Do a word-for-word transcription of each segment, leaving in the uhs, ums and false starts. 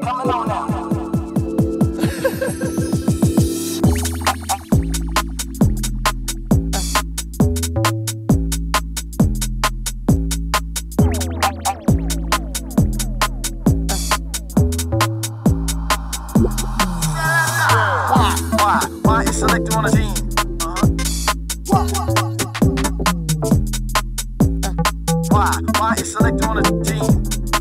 Coming on now. Selected on a team. Uh-huh. Why? Why is selected on a team?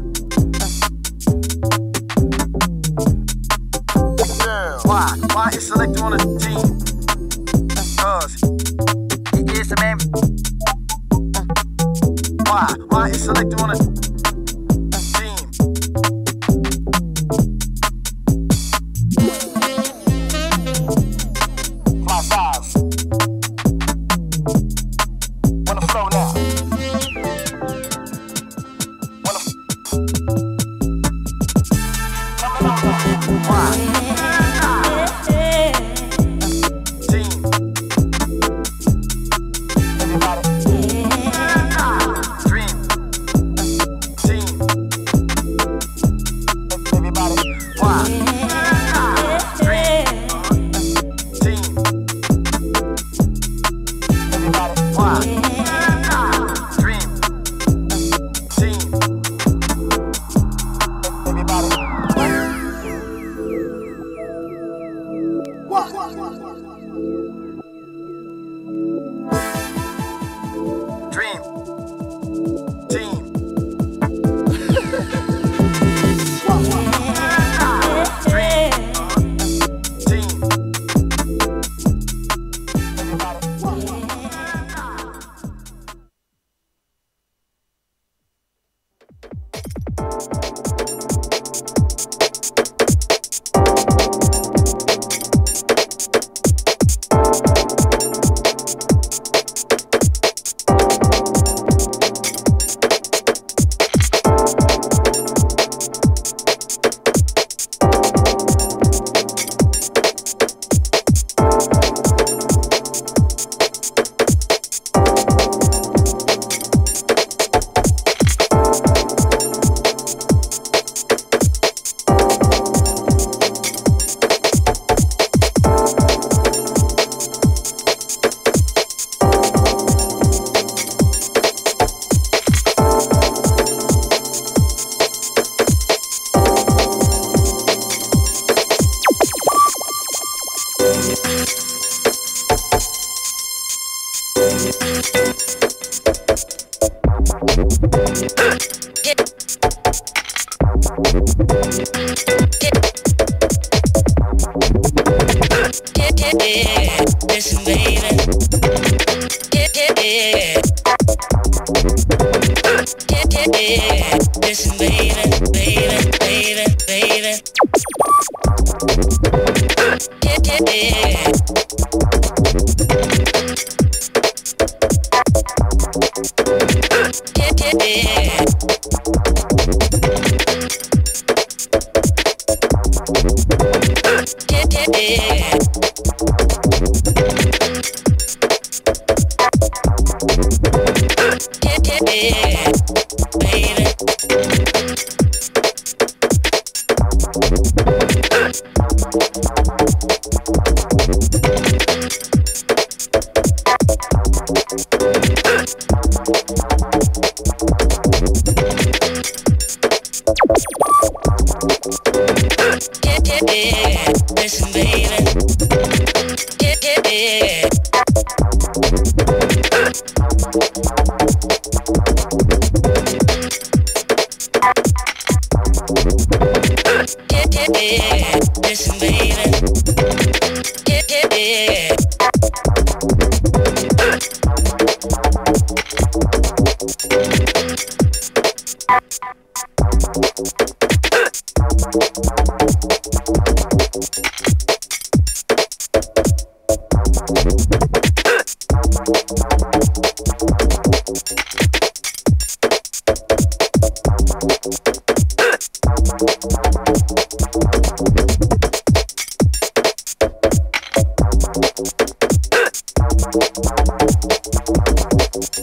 Why? Why is selected on a team? Cause he is the man. Why? Why is selected on a team? Listen, baby. Listen, baby, baby, baby, baby. Listen, baby. Listen,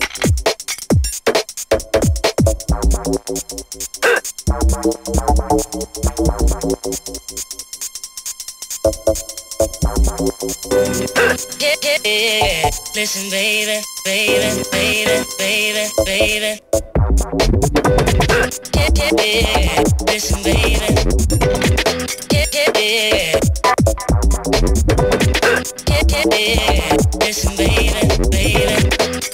baby. Yeah, yeah, yeah. Listen, baby, baby, baby, baby, baby. Yeah, yeah, yeah. Listen, baby. Yeah, yeah, yeah. Yeah, yeah, yeah. Listen, baby, baby.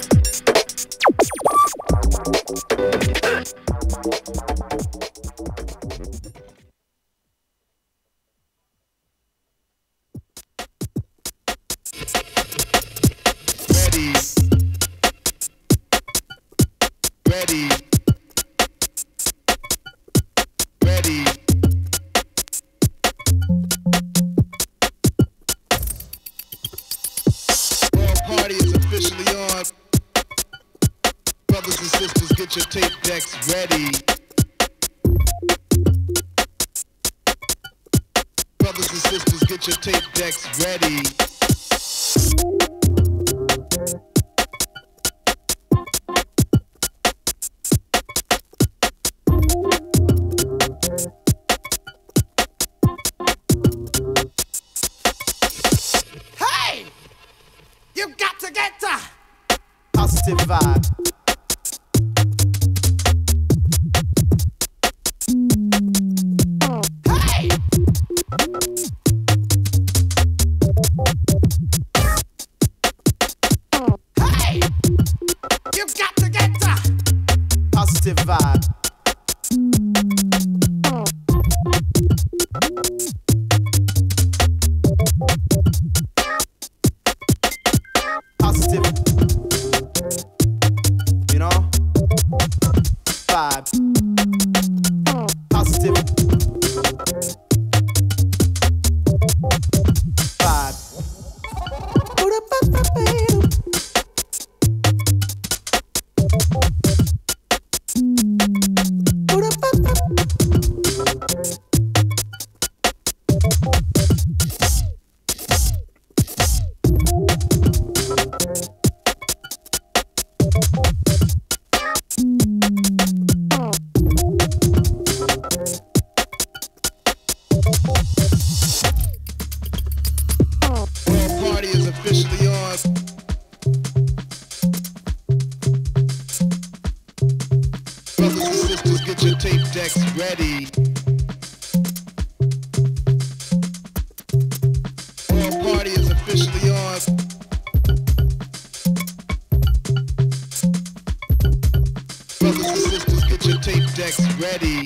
Ready, ready, world party is officially on. Brothers and sisters, get your tape decks ready. Brothers and sisters, get your tape decks ready. You got to get the positive vibe. Hey! Hey! You got to get the positive vibe. Positive, you know, vibe. Positive, vibe. Officially on. Brothers and sisters, get your tape decks ready. World party is officially on. Brothers and sisters, get your tape decks ready.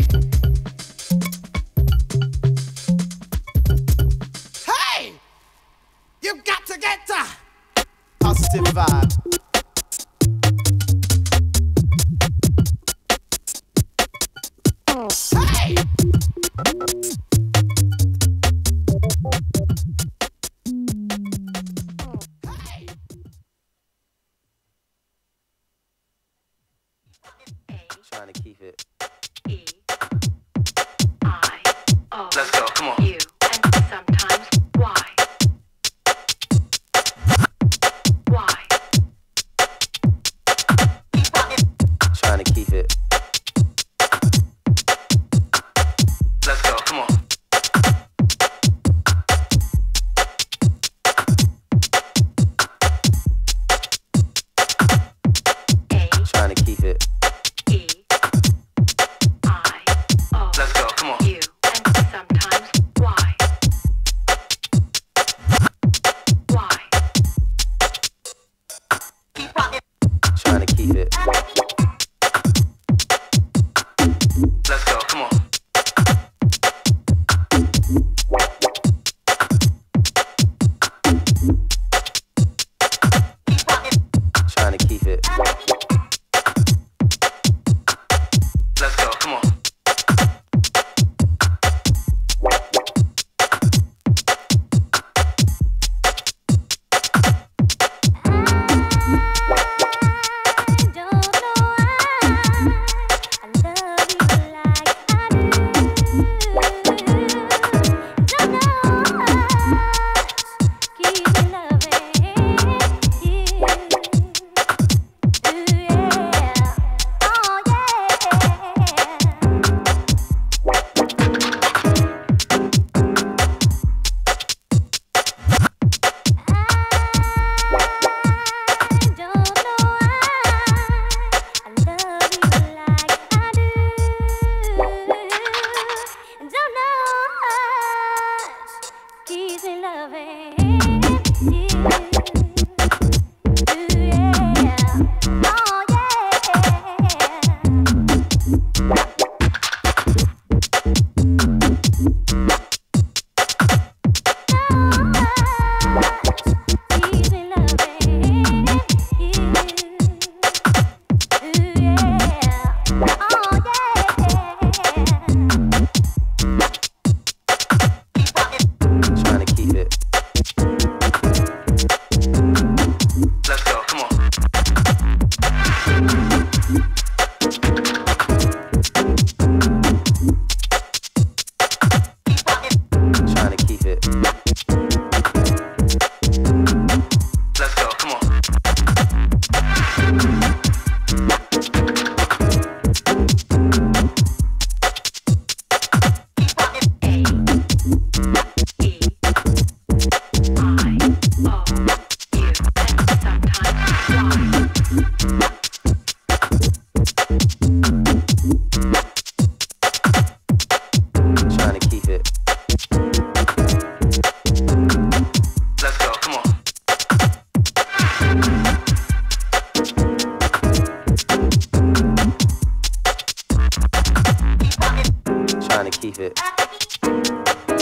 Hey! You got to get the positive vibe. Hey! Trying to keep it. E I O Let's go, come on. U and sometimes Y. Y. Trying to keep it. Let's go, come on. E